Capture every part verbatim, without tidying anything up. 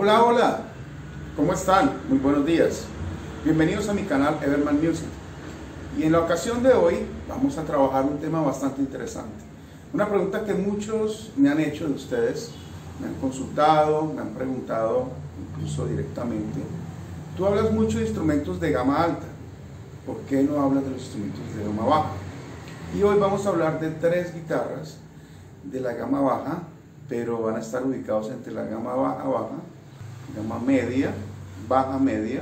Hola, hola, ¿cómo están? Muy buenos días. Bienvenidos a mi canal Everman Music. Y en la ocasión de hoy vamos a trabajar un tema bastante interesante. Una pregunta que muchos me han hecho de ustedes, me han consultado, me han preguntado incluso directamente. Tú hablas mucho de instrumentos de gama alta, ¿por qué no hablas de los instrumentos de gama baja? Y hoy vamos a hablar de tres guitarras de la gama baja, pero van a estar ubicados entre la gama baja, baja, gama media, baja, media,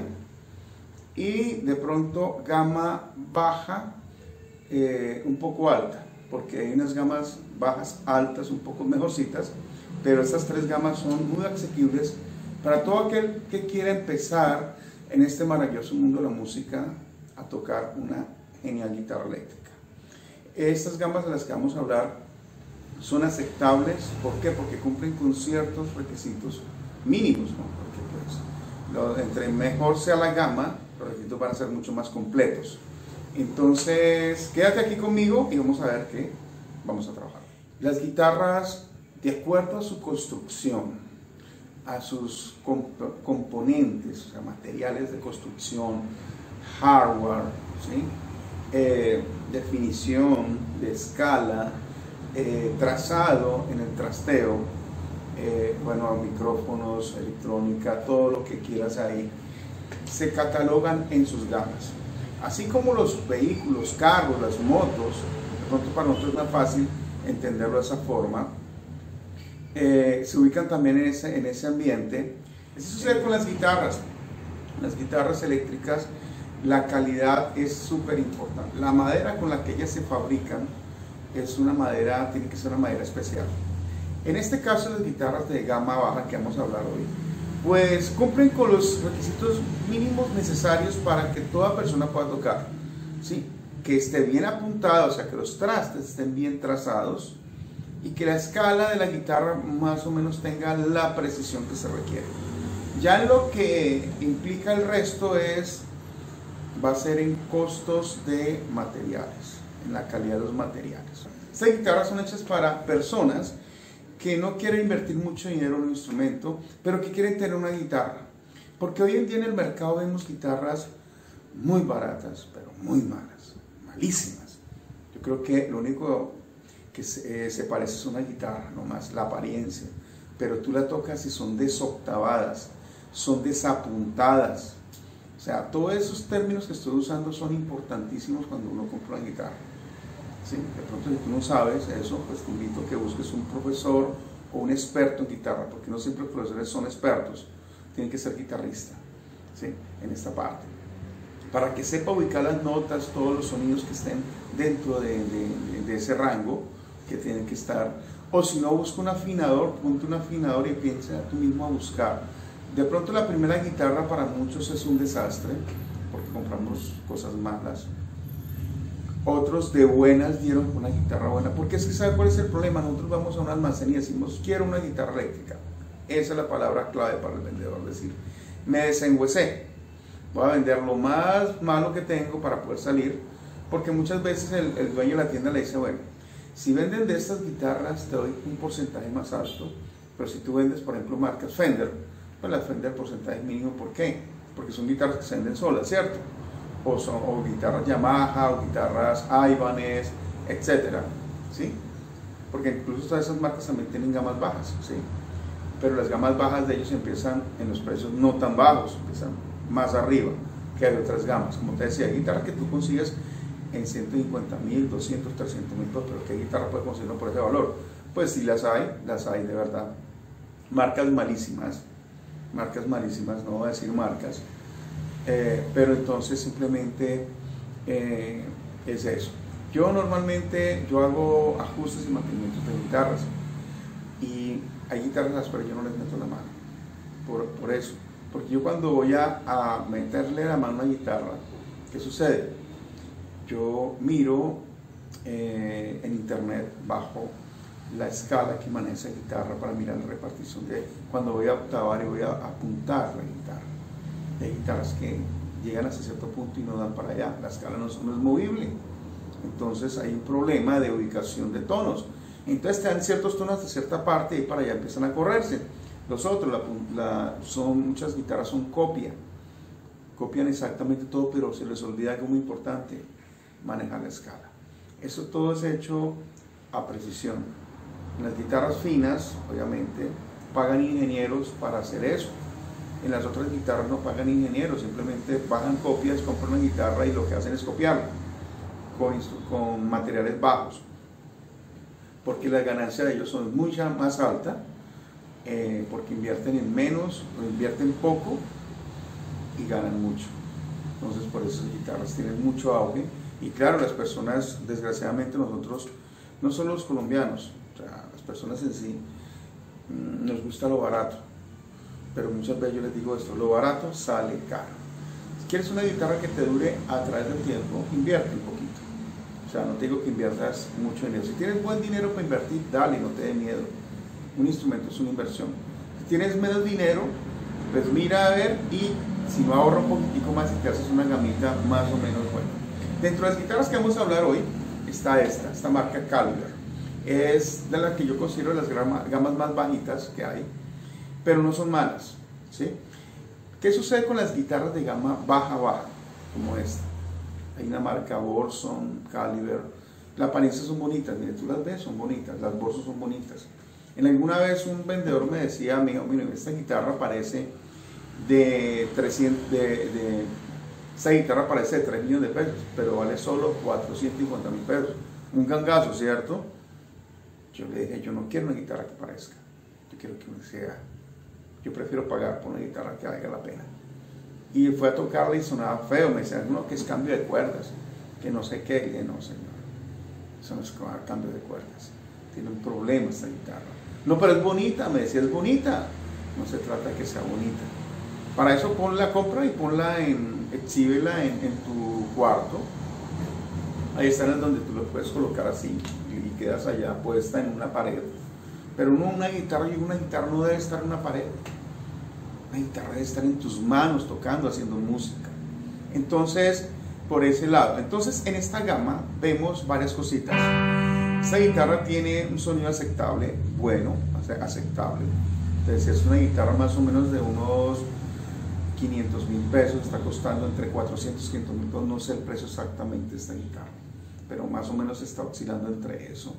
y de pronto gama baja eh, un poco alta, porque hay unas gamas bajas altas un poco mejorcitas, pero estas tres gamas son muy asequibles para todo aquel que quiera empezar en este maravilloso mundo de la música a tocar una genial guitarra eléctrica. Estas gamas de las que vamos a hablar son aceptables, ¿por qué? Porque cumplen con ciertos requisitos mínimos, ¿no? Porque pues, lo, entre mejor sea la gama, los requisitos van a ser mucho más completos. Entonces, quédate aquí conmigo y vamos a ver qué vamos a trabajar. Las guitarras, de acuerdo a su construcción, a sus comp componentes, o sea, materiales de construcción, hardware, ¿sí? eh, definición de escala, Eh, trazado en el trasteo, eh, bueno, micrófonos, electrónica, todo lo que quieras ahí, se catalogan en sus gamas. Así como los vehículos, carros, las motos, de pronto para nosotros es más fácil entenderlo de esa forma, eh, se ubican también en ese, en ese ambiente. Eso sucede con las guitarras. Las guitarras eléctricas, la calidad es súper importante. La madera con la que ellas se fabrican es una madera, tiene que ser una madera especial. En este caso, las guitarras de gama baja que vamos a hablar hoy, pues cumplen con los requisitos mínimos necesarios para que toda persona pueda tocar, ¿sí? Que esté bien apuntada, o sea, que los trastes estén bien trazados y que la escala de la guitarra más o menos tenga la precisión que se requiere. Ya lo que implica el resto es, va a ser en costos de materiales, en la calidad de los materiales. Estas guitarras son hechas para personas que no quieren invertir mucho dinero en un instrumento, pero que quieren tener una guitarra. Porque hoy en día en el mercado vemos guitarras muy baratas, pero muy malas, malísimas. Yo creo que lo único que se, eh, se parece es una guitarra, nomás la apariencia. Pero tú la tocas y son desoctavadas, son desapuntadas. O sea, todos esos términos que estoy usando son importantísimos cuando uno compra una guitarra. ¿Sí? De pronto, si tú no sabes eso, pues te invito a que busques un profesor o un experto en guitarra, porque no siempre los profesores son expertos, tienen que ser guitarrista, ¿sí? En esta parte, para que sepa ubicar las notas, todos los sonidos que estén dentro de, de, de ese rango que tienen que estar. O si no, busca un afinador, ponte un afinador y piensa tú mismo a buscar. De pronto la primera guitarra para muchos es un desastre, porque compramos cosas malas. Otros de buenas dieron una guitarra buena, porque es que ¿sabe cuál es el problema? Nosotros vamos a un almacén y decimos, quiero una guitarra eléctrica. Esa es la palabra clave para el vendedor, decir, me desengüecé, voy a vender lo más malo que tengo para poder salir, porque muchas veces el, el dueño de la tienda le dice, bueno, si venden de estas guitarras te doy un porcentaje más alto, pero si tú vendes, por ejemplo, marcas Fender, pues las Fender el porcentaje mínimo, ¿por qué? Porque son guitarras que se venden solas, ¿cierto? O, son, o guitarras Yamaha, o guitarras Ibanez, etcétera, ¿sí? Porque incluso todas esas marcas también tienen gamas bajas, ¿sí? Pero las gamas bajas de ellos empiezan en los precios no tan bajos, empiezan más arriba que hay otras gamas. Como te decía, hay guitarras que tú consigues en ciento cincuenta mil, doscientos, trescientos mil pesos, pero ¿qué guitarra puedes conseguirlo por ese valor? Pues sí las hay, las hay de verdad. Marcas malísimas, marcas malísimas, no voy a decir marcas. Eh, pero entonces simplemente eh, es eso. Yo normalmente yo hago ajustes y mantenimientos de guitarras y hay guitarras pero yo no les meto la mano por, por eso, porque yo cuando voy a, a meterle la mano a una guitarra, ¿qué sucede? Yo miro eh, en internet, bajo la escala que maneja esa guitarra para mirar la repartición de cuando voy a octavar y voy a apuntar la guitarra. Hay guitarras que llegan hasta cierto punto y no dan para allá, la escala no, no es movible, entonces hay un problema de ubicación de tonos, entonces te dan ciertos tonos hasta cierta parte y para allá empiezan a correrse, Los otros la, la, son, muchas guitarras son copia, copian exactamente todo, pero se les olvida algo muy importante, manejar la escala. Eso todo es hecho a precisión. En las guitarras finas, obviamente, pagan ingenieros para hacer eso. En las otras guitarras no pagan ingenieros, simplemente bajan copias, compran una guitarra y lo que hacen es copiarla con, con materiales bajos, porque la ganancia de ellos son mucha más alta, eh, porque invierten en menos, o invierten poco y ganan mucho. Entonces por eso las guitarras tienen mucho auge. Y claro, las personas, desgraciadamente nosotros, no solo los colombianos, o sea, las personas en sí, mmm, nos gusta lo barato, pero muchas veces yo les digo esto, lo barato sale caro. Si quieres una guitarra que te dure a través del tiempo, invierte un poquito. O sea, no te digo que inviertas mucho dinero. Si tienes buen dinero para invertir, dale, no te dé miedo. Un instrumento es una inversión. Si tienes menos dinero, pues mira a ver, y si no ahorra un poquitico más y te haces una gamita más o menos buena. Dentro de las guitarras que vamos a hablar hoy está esta, esta marca Caliber. Es de la que yo considero las gamas más bajitas que hay, pero no son malas, ¿sí? ¿Qué sucede con las guitarras de gama baja-baja, como esta? Hay una marca Borson, Caliber. Las apariencias son bonitas, mire, tú las ves, son bonitas, las Borson son bonitas. En alguna vez un vendedor me decía, amigo, mire, esta guitarra parece de trescientos, de, de, esta guitarra parece de tres millones de pesos, pero vale solo cuatrocientos cincuenta mil pesos. Un gangazo, ¿cierto? Yo le dije, yo no quiero una guitarra que parezca, yo quiero que sea, yo prefiero pagar por una guitarra que valga la pena. Y fue a tocarla y sonaba feo, me decían, no, que es cambio de cuerdas, que no sé qué. Y dije, no señor, eso no es cambio de cuerdas, tiene un problema esta guitarra. No, pero es bonita, me decía, es bonita. No se trata de que sea bonita. Para eso ponla, compra y ponla en, exhíbela en, en tu cuarto. Ahí están en donde tú lo puedes colocar así y quedas allá puesta en una pared. Pero no, una guitarra, una guitarra no debe estar en una pared. Una guitarra debe estar en tus manos tocando, haciendo música. Entonces, por ese lado. Entonces, en esta gama vemos varias cositas. Esta guitarra tiene un sonido aceptable, bueno, aceptable. Entonces, es una guitarra más o menos de unos quinientos mil pesos, está costando entre cuatrocientos y quinientos mil pesos, no sé el precio exactamente de esta guitarra, pero más o menos está oscilando entre eso.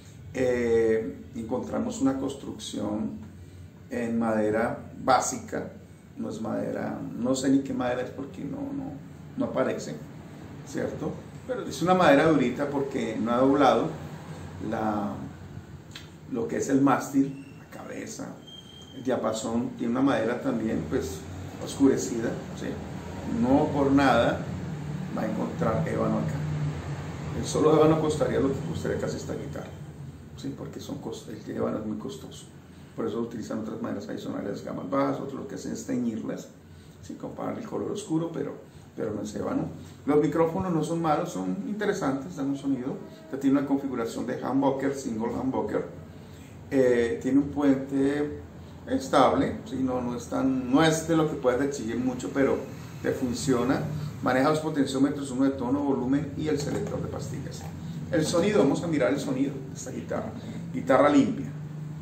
Eh, encontramos una construcción en madera básica, no es madera, no sé ni qué madera es porque no, no, no aparece, ¿cierto? Pero es una madera durita porque no ha doblado la, lo que es el mástil, la cabeza, el diapasón, tiene una madera también pues oscurecida, ¿sí? No por nada va a encontrar ébano acá. El solo ébano costaría lo que costaría casi esta guitarra, ¿sí? Porque son el ébano es muy costoso. Por eso utilizan otras maneras adicionales, gamas bajas. Otros lo que hacen es teñirlas, ¿sí? Comparar el color oscuro, pero, pero no es ébano. Los micrófonos no son malos, son interesantes, dan un sonido. Esta tiene una configuración de humbucker, single humbucker. Eh, tiene un puente estable, ¿sí? no, no, es tan, no es de lo que puedes exigir mucho, pero te funciona. Maneja los potenciómetros, uno de tono, volumen y el selector de pastillas. El sonido, vamos a mirar el sonido de esta guitarra. Guitarra limpia.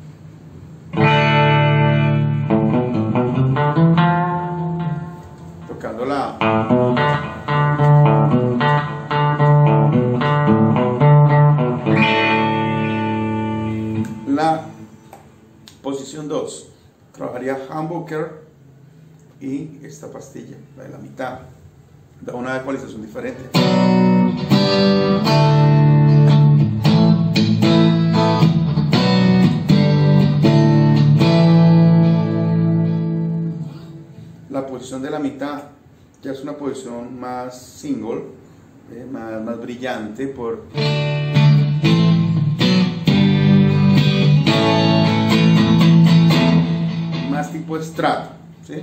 Tocando la... La posición dos. Trabajaría humbucker y esta pastilla, la de la mitad, da una ecualización diferente. La posición de la mitad ya es una posición más single, eh, más, más brillante por... más tipo estrato, ¿sí?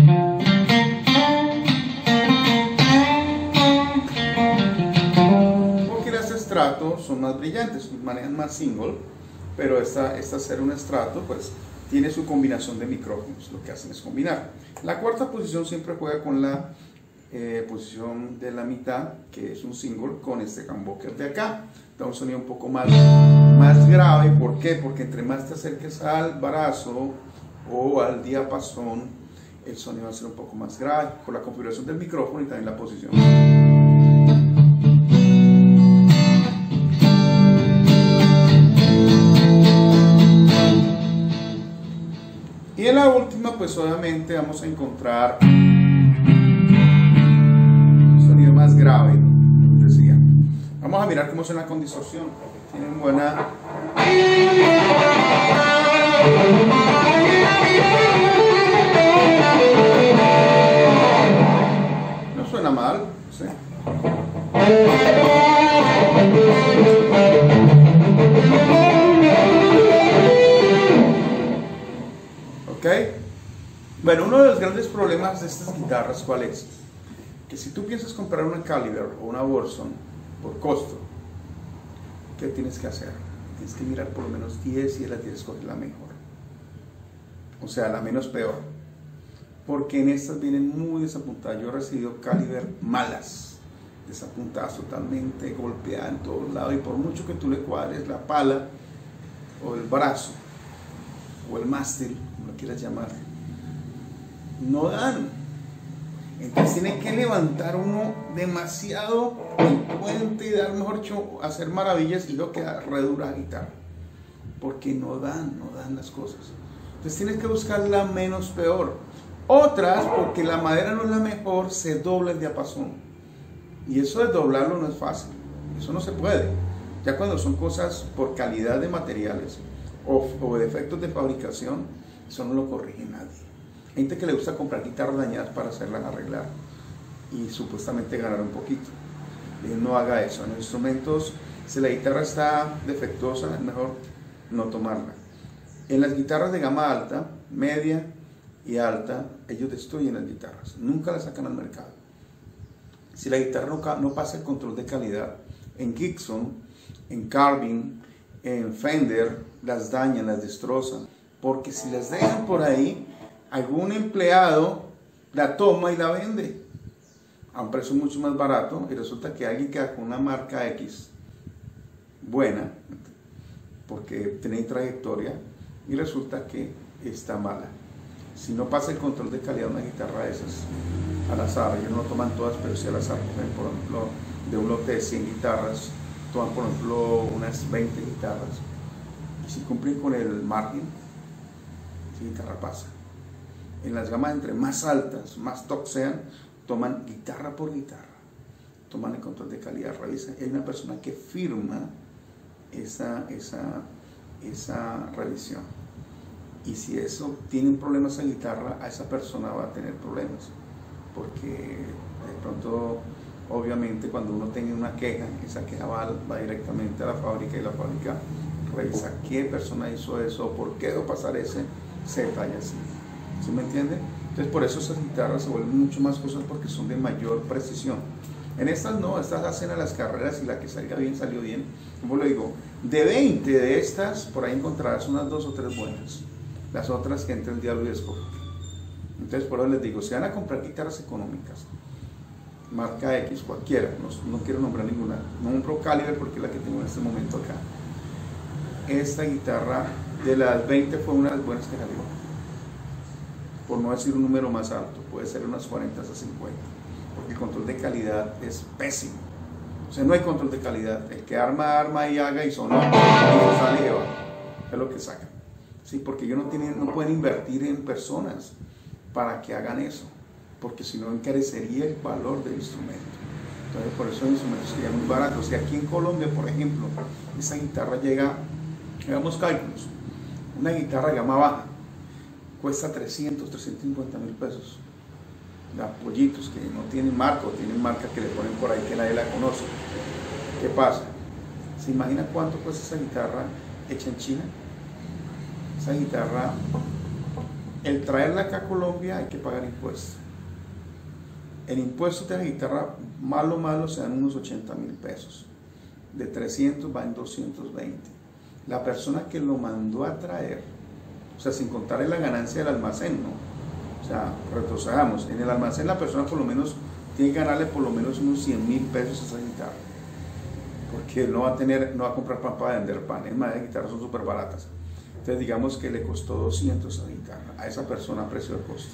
Porque las estratos son más brillantes, manejan más single, pero esta, esta ser un estrato, pues tiene su combinación de micrófonos, lo que hacen es combinar. La cuarta posición siempre juega con la eh, posición de la mitad, que es un single, con este humbucker de acá. Da un sonido un poco más, más grave. ¿Por qué? Porque entre más te acerques al brazo o al diapasón, el sonido va a ser un poco más grave, con la configuración del micrófono y también la posición. Y en la última, pues obviamente vamos a encontrar un sonido más grave, como decía. Vamos a mirar cómo suena con distorsión. Tienen buena... No suena mal, ¿sí? ¿Ok? Bueno, uno de los grandes problemas de estas guitarras, ¿cuál es? Que si tú piensas comprar una Caliber o una Warson por costo, ¿qué tienes que hacer? Tienes que mirar por lo menos diez y la tienes que escoger la mejor. O sea, la menos peor. Porque en estas vienen muy desapuntadas. Yo he recibido Caliber malas, desapuntadas totalmente, golpeadas en todos lados. Y por mucho que tú le cuadres la pala, o el brazo, o el mástil, como lo quieras llamar, no dan. Entonces tiene que levantar uno demasiado el puente y dar, mejor dicho, hacer maravillas y luego queda re dura la guitarra. Porque no dan, no dan las cosas. Entonces tienes que buscar la menos peor. Otras, porque la madera no es la mejor, se dobla el diapasón. Y eso de doblarlo no es fácil. Eso no se puede. Ya cuando son cosas por calidad de materiales o, o defectos de fabricación, eso no lo corrige nadie. Hay gente que le gusta comprar guitarras dañadas para hacerlas arreglar y supuestamente ganar un poquito. Y no haga eso. En los instrumentos, si la guitarra está defectuosa, es mejor no tomarla. En las guitarras de gama alta, media y alta, ellos destruyen las guitarras. Nunca las sacan al mercado. Si la guitarra no, no pasa el control de calidad, en Gibson, en Carvin, en Fender, las dañan, las destrozan. Porque si las dejan por ahí, algún empleado la toma y la vende a un precio mucho más barato y resulta que alguien queda con una marca X buena porque tiene trayectoria y resulta que está mala. Si no pasa el control de calidad de una guitarra de esas al azar, ellos no toman todas, pero si al azar, por ejemplo, de un lote de cien guitarras, toman por ejemplo unas veinte guitarras y si cumplen con el margen, esa guitarra pasa. En las gamas entre más altas, más top sean, toman guitarra por guitarra, toman el control de calidad, revisan. Hay una persona que firma esa, esa, esa revisión. Y si eso tiene un problema esa guitarra, a esa persona va a tener problemas. Porque de pronto, obviamente, cuando uno tenga una queja, esa queja va, va directamente a la fábrica y la fábrica revisa qué persona hizo eso, por qué debo pasar ese Z y así. ¿Sí me entiende? Entonces por eso esas guitarras se vuelven mucho más cosas porque son de mayor precisión. En estas no, estas hacen a las carreras y la que salga bien, salió bien. Como le digo, de veinte de estas, por ahí encontrarás unas dos o tres buenas. Las otras que entre el diablo y escoge. Entonces por eso les digo, si van a comprar guitarras económicas, marca X, cualquiera, no, no quiero nombrar ninguna, no un Pro Caliber porque es la que tengo en este momento acá. Esta guitarra de las veinte fue una de las buenas que salió. Por no decir un número más alto, puede ser unas cuarenta a cincuenta, porque el control de calidad es pésimo. O sea, no hay control de calidad. El que arma, arma y haga y sonó, y sale y va. Es lo que sacan. Sí, porque ellos no, tienen, no pueden invertir en personas para que hagan eso, porque si no encarecería el valor del instrumento. Entonces, por eso hay instrumentos que ya muy baratos. Y aquí en Colombia, por ejemplo, esa guitarra llega, hagamos cálculos, una guitarra de gama baja, cuesta trescientos, trescientos cincuenta mil pesos. De apoyitos que no tienen marca o tienen marca que le ponen por ahí que nadie la conoce. ¿Qué pasa? ¿Se imagina cuánto cuesta esa guitarra hecha en China? Esa guitarra, el traerla acá a Colombia hay que pagar impuestos. El impuesto de la guitarra, malo malo, se dan unos ochenta mil pesos. De trescientos va en doscientos veinte. La persona que lo mandó a traer, o sea, sin contar en la ganancia del almacén, ¿no? O sea, retrocedamos. En el almacén la persona por lo menos tiene que ganarle por lo menos unos cien mil pesos a esa guitarra. Porque no va a tener, no va a comprar pan para vender pan. Es más, las guitarras son súper baratas. Entonces digamos que le costó doscientos a la guitarra, a esa persona a precio de costo.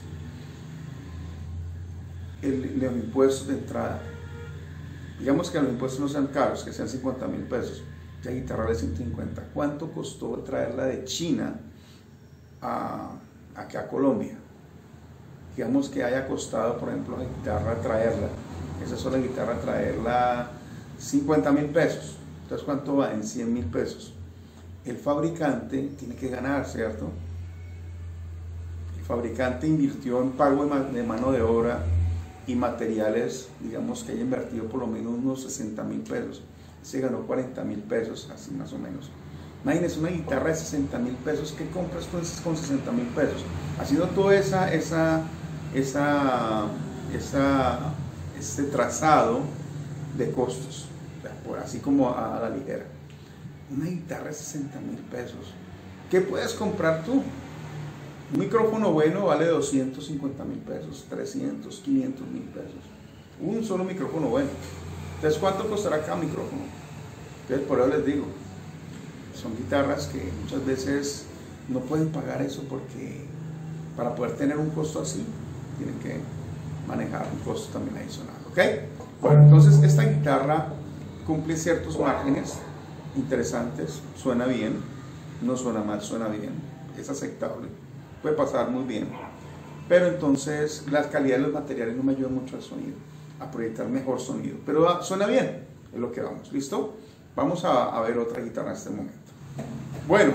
El, los impuestos de entrada, digamos que los impuestos no sean caros, que sean cincuenta mil pesos, la guitarra vale ciento cincuenta. ¿Cuánto costó traerla de China a, acá a Colombia? Digamos que haya costado, por ejemplo, la guitarra traerla, esa sola guitarra traerla cincuenta mil pesos. Entonces, ¿cuánto va? En cien mil pesos. El fabricante tiene que ganar, ¿cierto? El fabricante invirtió en pago de mano de obra y materiales, digamos que haya invertido por lo menos unos sesenta mil pesos. Se ganó cuarenta mil pesos, así más o menos. Imagínense una guitarra de sesenta mil pesos, ¿qué compras tú con sesenta mil pesos? Haciendo todo esa, esa, esa, esa, este trazado de costos, por así como a la ligera. Una guitarra de sesenta mil pesos. ¿Qué puedes comprar tú? Un micrófono bueno vale doscientos cincuenta mil pesos, trescientos, quinientos mil pesos. Un solo micrófono bueno. Entonces, ¿cuánto costará cada micrófono? Entonces, por eso les digo, son guitarras que muchas veces no pueden pagar eso porque para poder tener un costo así, tienen que manejar un costo también adicional, ¿ok? Bueno, entonces esta guitarra cumple ciertos márgenes interesantes, suena bien, no suena mal, suena bien, es aceptable, puede pasar muy bien, pero entonces la calidad de los materiales no me ayuda mucho al sonido, a proyectar mejor sonido, pero ah, suena bien, es lo que vamos, ¿listo? Vamos a, a ver otra guitarra en este momento. Bueno,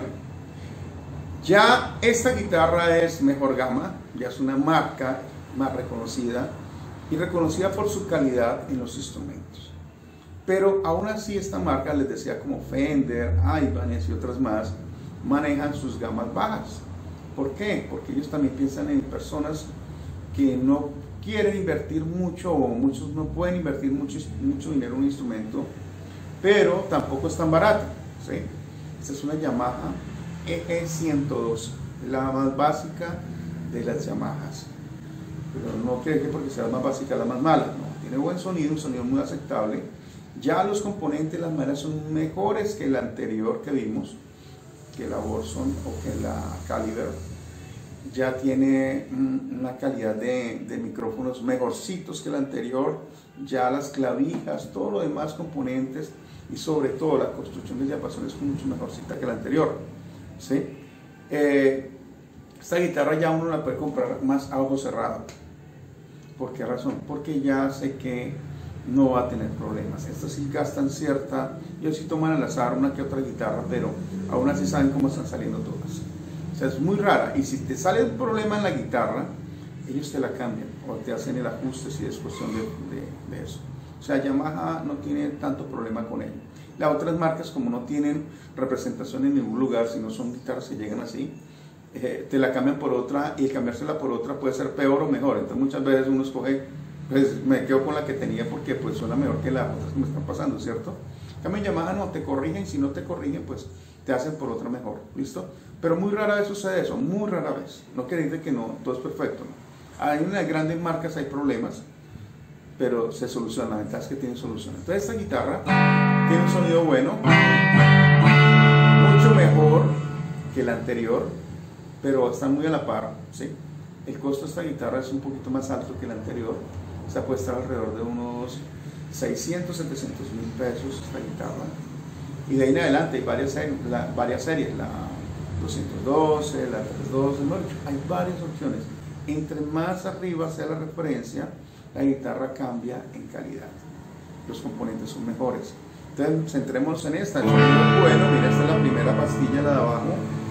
ya esta guitarra es mejor gama, ya es una marca más reconocida y reconocida por su calidad en los instrumentos. Pero aún así esta marca, les decía, como Fender, Ibanez y otras más, manejan sus gamas bajas. ¿Por qué? Porque ellos también piensan en personas que no quieren invertir mucho o muchos no pueden invertir mucho, mucho dinero en un instrumento, pero tampoco es tan barato, ¿sí? Esta es una Yamaha E G ciento doce, la más básica de las Yamahas. Pero no quiere decir porque sea la más básica la más mala, no. Tiene buen sonido, un sonido muy aceptable. Ya los componentes, las maderas son mejores que la anterior que vimos, que la Borson o que la Caliber. Ya tiene una calidad de, de micrófonos mejorcitos que la anterior. Ya las clavijas, todo lo demás componentes y sobre todo la construcción de diapasón es mucho mejorcita que la anterior, ¿sí? Eh, esta guitarra ya uno la puede comprar más a ojo cerrado. ¿Por qué razón? Porque ya sé que no va a tener problemas. Estas sí gastan cierta, ellos sí toman al azar una que otra guitarra, pero aún así saben cómo están saliendo todas. O sea, es muy rara. Y si te sale un problema en la guitarra, ellos te la cambian o te hacen el ajuste si es cuestión de, de, de eso. O sea, Yamaha no tiene tanto problema con ello. Las otras marcas, como no tienen representación en ningún lugar, si no son guitarras que llegan así, eh, te la cambian por otra, y el cambiársela por otra puede ser peor o mejor. Entonces muchas veces uno escoge, pues me quedo con la que tenía porque pues suena mejor que las otras que me están pasando, ¿cierto? En cambio en Yamaha no, te corrigen, si no te corrigen pues te hacen por otra mejor, ¿listo? Pero muy rara vez sucede eso, muy rara vez. No quiere decir que no, todo es perfecto, ¿no? Hay unas grandes marcas, hay problemas, pero se solucionan, la ventaja es que tienen solución. Entonces esta guitarra tiene un sonido bueno, mucho mejor que la anterior, pero está muy a la par, ¿sí? El costo de esta guitarra es un poquito más alto que la anterior, esta puede estar alrededor de unos seiscientos, setecientos mil pesos esta guitarra, y de ahí en adelante hay varias series, la, varias series, la doscientos doce, la trescientos doce, no, hay varias opciones. Entre más arriba sea la referencia, la guitarra cambia en calidad, los componentes son mejores. Entonces centrémonos en esta, el sonido es bueno. Mira, esta es la primera pastilla, la de abajo.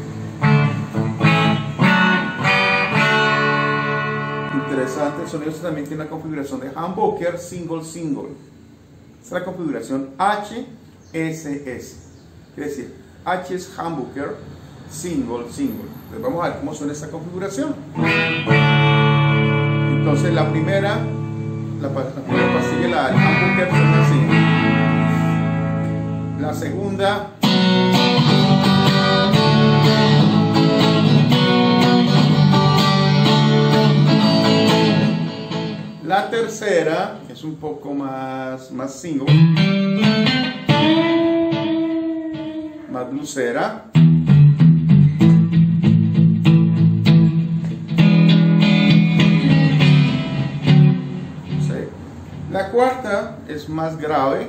Interesante, el sonido también tiene una configuración de humbucker single single. Esta es la configuración H S S, quiere decir H es humbucker single single. Entonces vamos a ver cómo suena esta configuración. Entonces la primera, la, la primera pastilla, la del humbucker, suena así. La segunda, la tercera es un poco más, más single, más bluesera. La cuarta es más grave.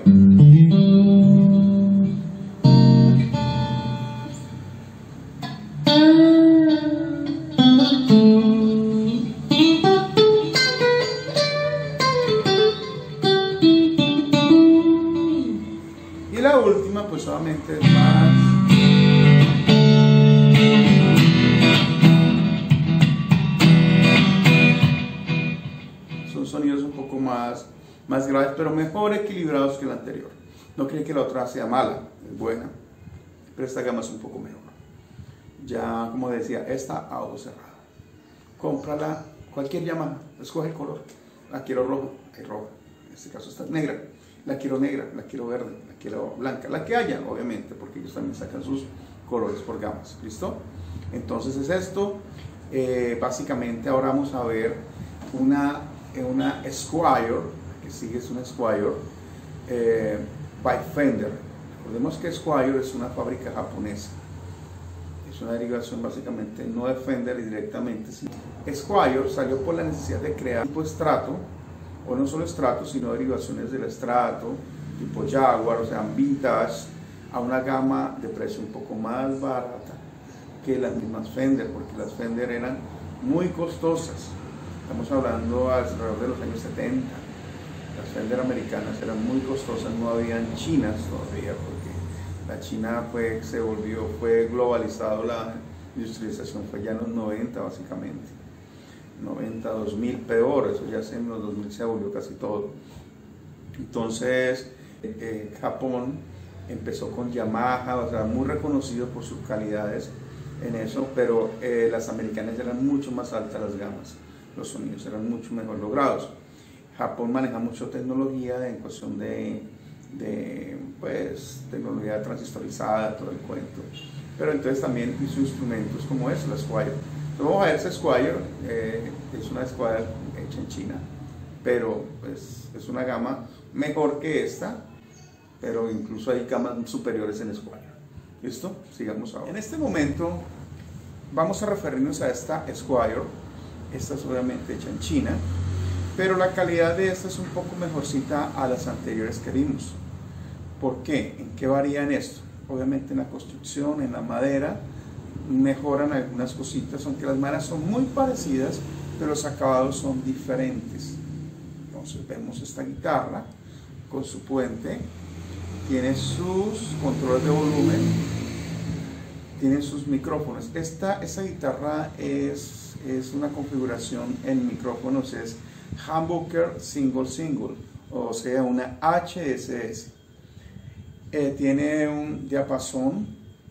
Y la última pues solamente es más... Son sonidos un poco más, más graves, pero mejor equilibrados que la anterior. No creo que la otra sea mala, es buena, pero esta gama es un poco mejor. Ya, como decía, esta a ojo cerrado. Cómprala, cualquier Yamaha, escoge el color. La quiero roja, hay roja. En este caso está negra. La quiero negra, la quiero verde, la quiero blanca. La que haya, obviamente, porque ellos también sacan sus colores por gamas. ¿Listo? Entonces es esto. Eh, básicamente ahora vamos a ver una, una Squier, que sigue es una Squier, eh, by Fender. Recordemos que Squier es una fábrica japonesa. Es una derivación básicamente no de Fender directamente. Sino Squier salió por la necesidad de crear tipo Strato, o no solo Strato, sino derivaciones del Strato, tipo Jaguar, o sea, vintage, a una gama de precio un poco más barata que las mismas Fender, porque las Fender eran muy costosas. Estamos hablando alrededor de los años setenta. Las Fender americanas eran muy costosas, no habían chinas todavía, porque la China fue, se volvió, fue globalizado, la industrialización fue ya en los noventa básicamente. noventa, dos mil, peor, eso ya en los dos mil se volvió casi todo. Entonces, eh, Japón empezó con Yamaha, o sea, muy reconocido por sus calidades en eso, pero eh, las americanas eran mucho más altas las gamas, los sonidos eran mucho mejor logrados. Japón maneja mucho tecnología en cuestión de, de pues, tecnología transistorizada, todo el cuento, pero entonces también hizo instrumentos como eso, la Squier. Entonces vamos a ver esa Squier, eh, es una Squier hecha en China, pero pues, es una gama mejor que esta, pero incluso hay gamas superiores en Squier. ¿Listo? Sigamos ahora. En este momento vamos a referirnos a esta Squier. Esta es obviamente hecha en China, pero la calidad de esta es un poco mejorcita a las anteriores que vimos. ¿Por qué? ¿En qué varía en esto? Obviamente en la construcción, en la madera, mejoran algunas cositas, aunque las maderas son muy parecidas, pero los acabados son diferentes. Entonces vemos esta guitarra con su puente, tiene sus controles de volumen, tiene sus micrófonos. Esta, esta guitarra es, es una configuración en micrófonos, es Humbucker Single Single, o sea, una H S S. Eh, tiene un diapasón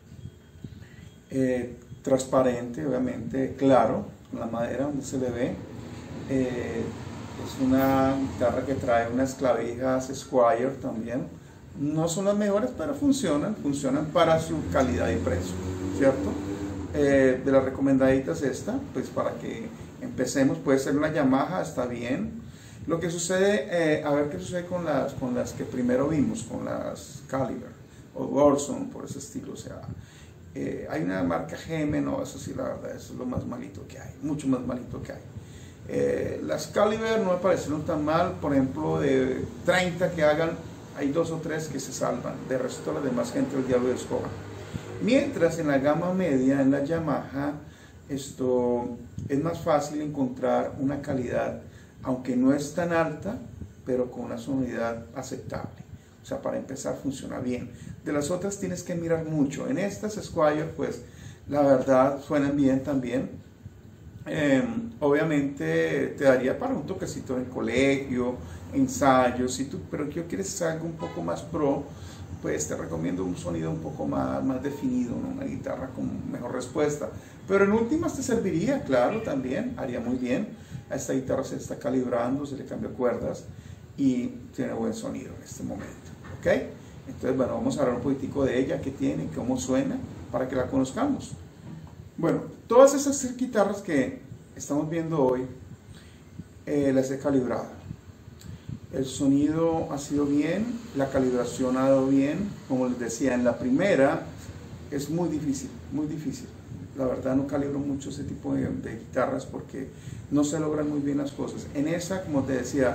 eh, transparente, obviamente claro, con la madera donde se le ve. Eh, es una guitarra que trae unas clavijas Squier también. No son las mejores, pero funcionan, funcionan para su calidad y precio, ¿cierto? Eh, de las recomendaditas esta, pues para que empecemos, puede ser una Yamaha, está bien. Lo que sucede, eh, a ver qué sucede con las, con las que primero vimos, con las Caliber o Gorson, por ese estilo, o sea, eh, hay una marca G M, no, eso sí, la verdad, eso es lo más malito que hay, mucho más malito que hay. Eh, las Caliber no me parecieron tan mal, por ejemplo, de treinta que hagan, hay dos o tres que se salvan, de resto la demás gente el diablo de escoba. Mientras en la gama media, en la Yamaha, esto es más fácil encontrar una calidad, aunque no es tan alta, pero con una sonoridad aceptable. O sea, para empezar funciona bien. De las otras tienes que mirar mucho. En estas Squier, pues, la verdad, suenan bien también. Eh, obviamente te daría para un toquecito en el colegio, ensayos, si tú, pero que quieres algo un poco más pro, pues te recomiendo un sonido un poco más, más definido, ¿no? Una guitarra con mejor respuesta. Pero en últimas te serviría, claro, también, haría muy bien. A esta guitarra se está calibrando, se le cambia cuerdas y tiene buen sonido en este momento, ¿ok? Entonces, bueno, vamos a hablar un poquitico de ella, qué tiene, cómo suena, para que la conozcamos. Bueno, todas esas guitarras que estamos viendo hoy, eh, las he calibrado. El sonido ha sido bien, la calibración ha dado bien. Como les decía, en la primera es muy difícil, muy difícil. La verdad no calibro mucho ese tipo de, de guitarras porque no se logran muy bien las cosas. En esa, como te decía,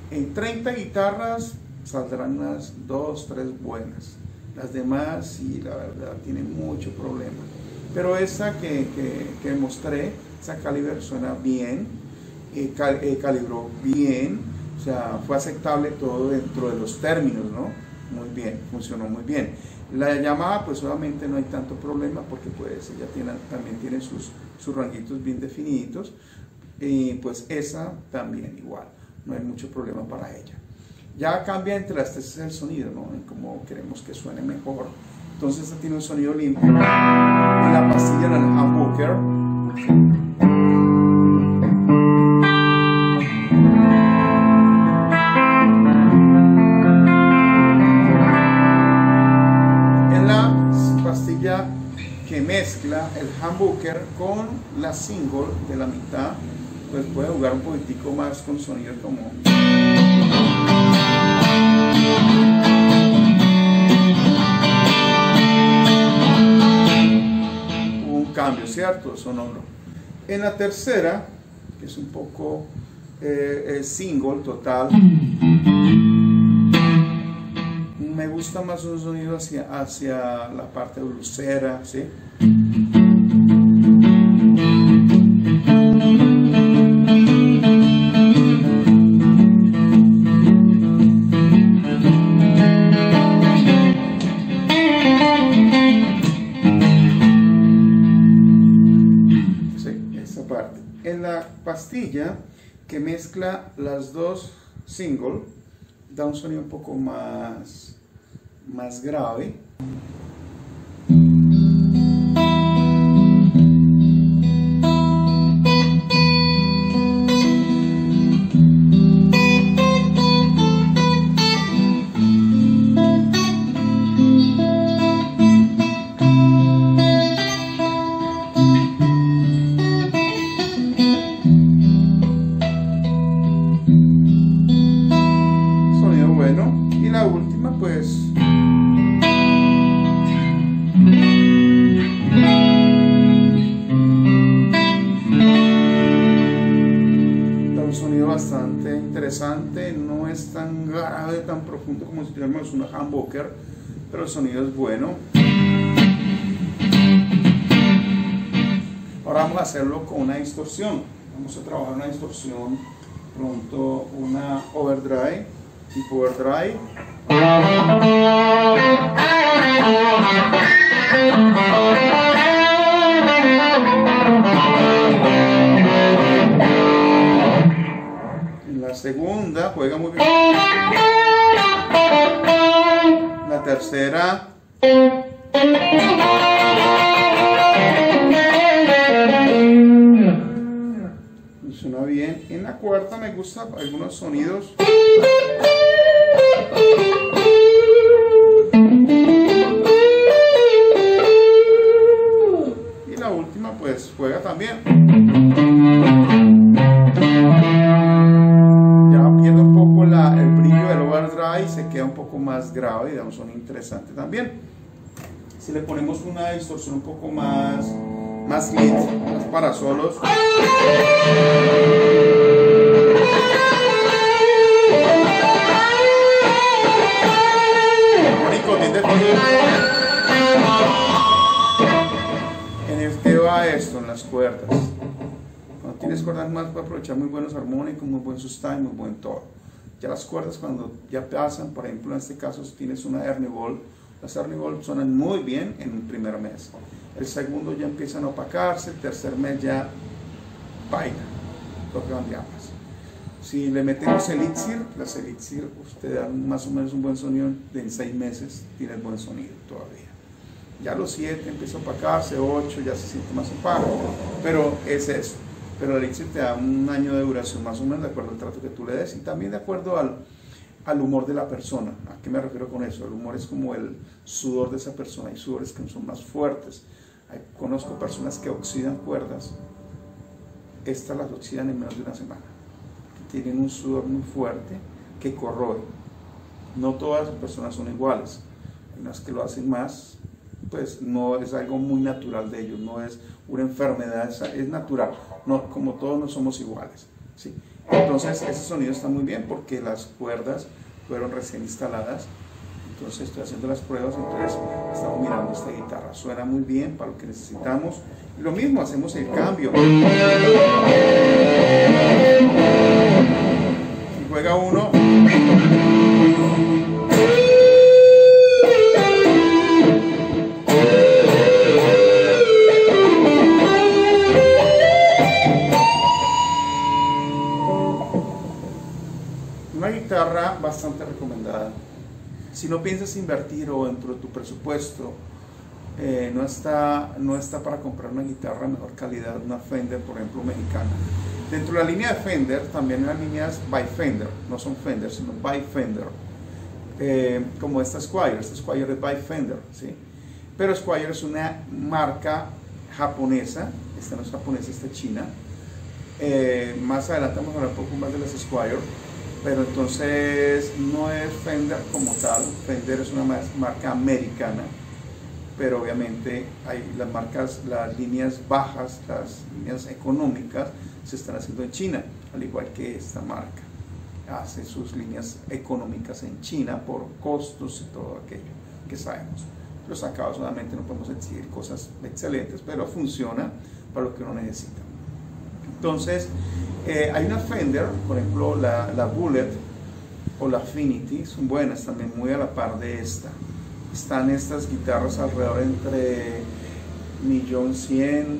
En treinta guitarras saldrán unas dos, tres buenas. Las demás, sí, la verdad, tienen mucho problema. Pero esa que, que, que mostré, esa Caliber suena bien, eh, cal, eh, calibró bien, o sea, fue aceptable todo dentro de los términos, ¿no? Muy bien, funcionó muy bien. La Yamaha, pues obviamente no hay tanto problema porque pues ella tiene, también tiene sus, sus ranguitos bien definidos, y pues esa también igual, no hay mucho problema para ella. Ya cambia entre las tres el sonido, ¿no? En cómo queremos que suene mejor. Entonces esta tiene un sonido limpio. En la pastilla, en el humbucker, en la pastilla que mezcla el humbucker con la single de la mitad, pues puede jugar un poquitico más con sonidos como un cambio, ¿cierto? Sonoro. En la tercera, que es un poco eh, single total, me gusta más un sonido hacia, hacia la parte blusera, ¿sí? En la pastilla que mezcla las dos singles da un sonido un poco más, más grave. Y la última, pues, da un sonido bastante interesante, no es tan grave, tan profundo como si tuviéramos una humbucker, pero el sonido es bueno. Ahora vamos a hacerlo con una distorsión. Vamos a trabajar una distorsión pronto, una overdrive, tipo overdrive. En la segunda juega muy bien. La tercera. Suena bien. En la cuarta me gustan algunos sonidos. Y la última pues juega también. Ya pierde un poco la, el brillo del overdrive y se queda un poco más grave y da un sonido interesante también. Si le ponemos una distorsión un poco más más lead, más para solos, en el que va esto, en las cuerdas. Cuando tienes cuerdas más, puedes aprovechar muy buenos armónicos, muy buen sustain, muy buen todo. Ya las cuerdas cuando ya pasan, por ejemplo en este caso si tienes una Ernie Ball, las Ernie Ball suenan muy bien en un primer mes. El segundo ya empiezan a opacarse, el tercer mes ya baila, tocan llamas. Si le metemos elixir, las elixir usted da más o menos un buen sonido, de en seis meses tienes buen sonido todavía. Ya los siete empieza a opacarse, ocho ya se siente más opaco, pero es eso. Pero el elixir te da un año de duración más o menos de acuerdo al trato que tú le des y también de acuerdo al, al humor de la persona. ¿A qué me refiero con eso? El humor es como el sudor de esa persona. Hay sudores que son más fuertes. Hay, conozco personas que oxidan cuerdas, estas las oxidan en menos de una semana, que tienen un sudor muy fuerte que corroe. No todas las personas son iguales, hay unas que lo hacen más, pues no es algo muy natural de ellos, no es una enfermedad, es natural, no, como todos no somos iguales, ¿sí? Entonces ese sonido está muy bien porque las cuerdas fueron recién instaladas. Entonces estoy haciendo las pruebas, entonces estamos mirando esta guitarra, suena muy bien para lo que necesitamos. Y lo mismo, hacemos el cambio. Si juega uno, una guitarra bastante recomendada. Si no piensas invertir o dentro de tu presupuesto eh, no, está, no está para comprar una guitarra de mejor calidad, una Fender, por ejemplo, mexicana. Dentro de la línea de Fender también hay líneas by Fender, no son Fender, sino by Fender, eh, como esta Squier. Esta Squier es by Fender, ¿sí? Pero Squier es una marca japonesa, esta no es japonesa, esta es china. Eh, más adelante vamos a hablar un poco más de las Squier. Pero entonces no es Fender como tal. Fender es una marca americana, pero obviamente hay las marcas, las líneas bajas, las líneas económicas se están haciendo en China, al igual que esta marca hace sus líneas económicas en China por costos y todo aquello que sabemos. Los acabados solamente no podemos exigir cosas excelentes, pero funciona para lo que uno necesita. Entonces eh, hay una Fender, por ejemplo la, la Bullet o la Affinity, son buenas también, muy a la par de esta. Están estas guitarras alrededor entre millón cien,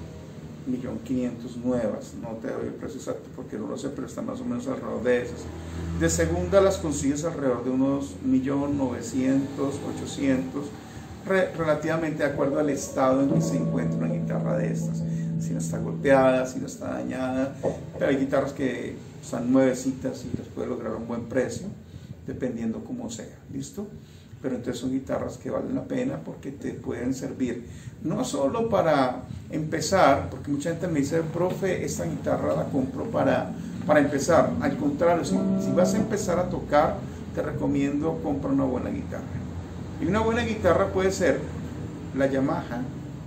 millón quinientos nuevas. No te doy el precio exacto porque no lo sé, pero están más o menos alrededor de esas. De segunda las consigues alrededor de unos millón novecientos, ochocientos, re, relativamente de acuerdo al estado en que se encuentra una guitarra de estas. Si no está golpeada, si no está dañada, pero hay guitarras que están nuevecitas y les puede lograr un buen precio, dependiendo cómo sea, ¿listo? Pero entonces son guitarras que valen la pena porque te pueden servir, no solo para empezar, porque mucha gente me dice, profe, esta guitarra la compro para, para empezar. Al contrario, si, si vas a empezar a tocar, te recomiendo comprar una buena guitarra. Y una buena guitarra puede ser la Yamaha,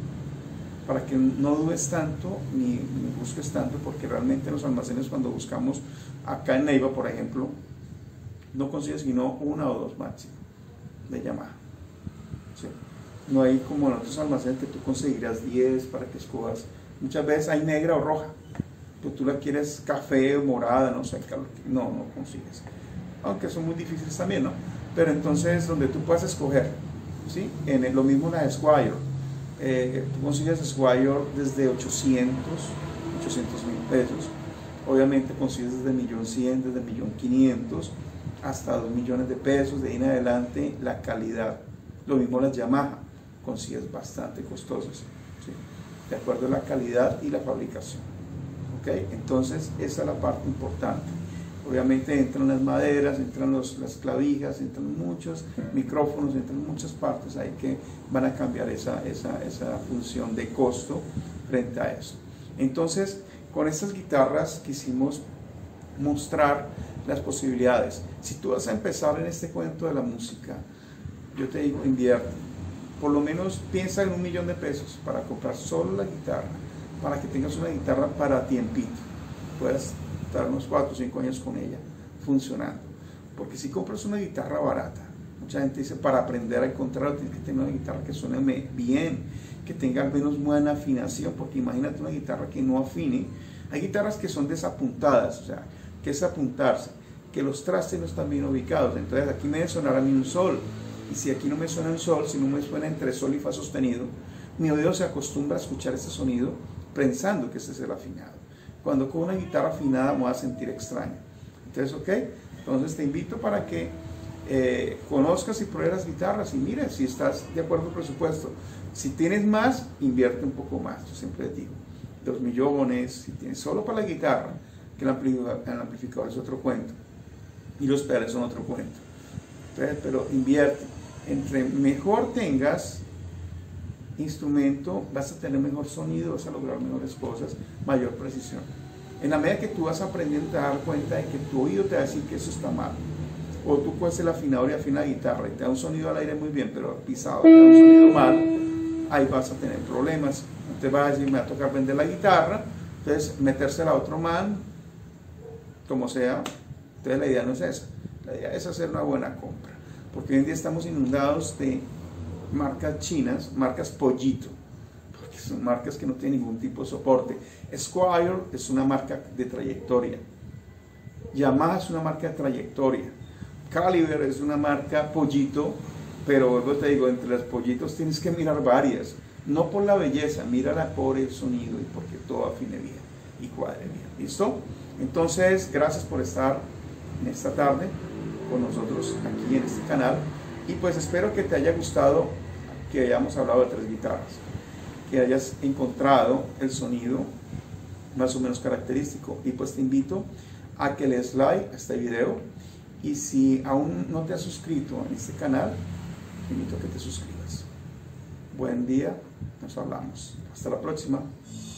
para que no dudes tanto ni, ni busques tanto, porque realmente en los almacenes, cuando buscamos acá en Neiva, por ejemplo, no consigues sino una o dos máximo de Yamaha, ¿sí? No hay como en otros almacenes que tú conseguirás diez para que escojas. Muchas veces hay negra o roja, pero tú la quieres café o morada, no sé, no, no consigues, aunque son muy difíciles también, ¿no? Pero entonces donde tú puedas escoger, ¿sí? En el, lo mismo la de Squier. Eh, tú consigues Squier desde ochocientos mil pesos, obviamente consigues desde millón cien, desde millón quinientos hasta dos millones de pesos, de ahí en adelante la calidad. Lo mismo las Yamaha, consigues bastante costosas, ¿sí? De acuerdo a la calidad y la fabricación, ¿ok? Entonces esa es la parte importante. Obviamente entran las maderas, entran los, las clavijas, entran muchos micrófonos, entran muchas partes ahí que van a cambiar esa, esa, esa función de costo frente a eso. Entonces, con estas guitarras quisimos mostrar las posibilidades. Si tú vas a empezar en este cuento de la música, yo te digo, invierte. Por lo menos piensa en un millón de pesos para comprar solo la guitarra, para que tengas una guitarra para tiempito, puedas estar unos cuatro o cinco años con ella funcionando. Porque si compras una guitarra barata, mucha gente dice, para aprender, al contrario, tienes que tener una guitarra que suene bien, que tenga al menos buena afinación, porque imagínate una guitarra que no afine. Hay guitarras que son desapuntadas, o sea, que es apuntarse, que los trastes no están bien ubicados. Entonces aquí me debe sonar a mí un sol, y si aquí no me suena un sol, si no me suena entre sol y fa sostenido, mi oído se acostumbra a escuchar ese sonido pensando que ese es el afinado. Cuando con una guitarra afinada me voy a sentir extraño. Entonces, ok, entonces te invito para que eh, conozcas y pruebes las guitarras y mires si estás de acuerdo con el presupuesto. Si tienes más, invierte un poco más. Yo siempre digo, dos millones, si tienes solo para la guitarra, que el amplificador, el amplificador es otro cuento y los pedales son otro cuento. Entonces, pero invierte. Entre mejor tengas instrumento, vas a tener mejor sonido, vas a lograr mejores cosas, mayor precisión. En la medida que tú vas aprendiendo, te vas a dar cuenta de que tu oído te va a decir que eso está mal. O tú puedes el afinador y afina la guitarra y te da un sonido al aire muy bien, pero pisado te da un sonido mal, ahí vas a tener problemas. No te vas a decir, me va a tocar vender la guitarra, entonces metérsela a otro man como sea. Entonces la idea no es esa, la idea es hacer una buena compra, porque hoy en día estamos inundados de marcas chinas, marcas pollito, porque son marcas que no tienen ningún tipo de soporte. Squire es una marca de trayectoria, Yamaha es una marca de trayectoria, Caliber es una marca pollito, pero luego te digo, entre los pollitos tienes que mirar varias, no por la belleza, mírala por el sonido y porque todo afine bien y cuadre bien. ¿Listo? Entonces, gracias por estar en esta tarde con nosotros aquí en este canal, y pues espero que te haya gustado que hayamos hablado de tres guitarras, que hayas encontrado el sonido más o menos característico, y pues te invito a que le des like a este video, y si aún no te has suscrito en este canal, te invito a que te suscribas. Buen día, nos hablamos, hasta la próxima.